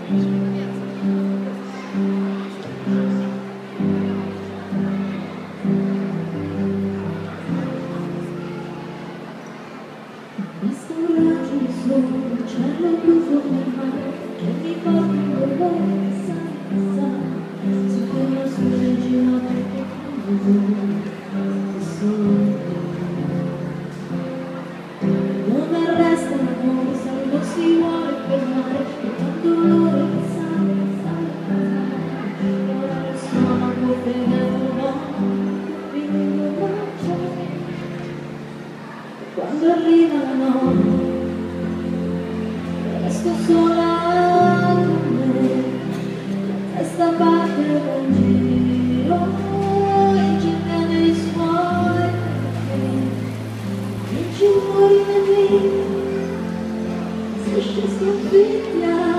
Visto un raggio di sole, un cielo blu fuori al mare, che mi porta un dolore, sai, si ferma sulle ginocchia e solo dove resta l'amore, sai, non si vuole fermare, e tanto dolore che sai, ora lo stomaco fregando, mi baciare. Quando arriva la notte, resto sola con me, la testa parte dal giro, incinta nei suoi capelli, e ci muori nel vita, se scesi a figlio.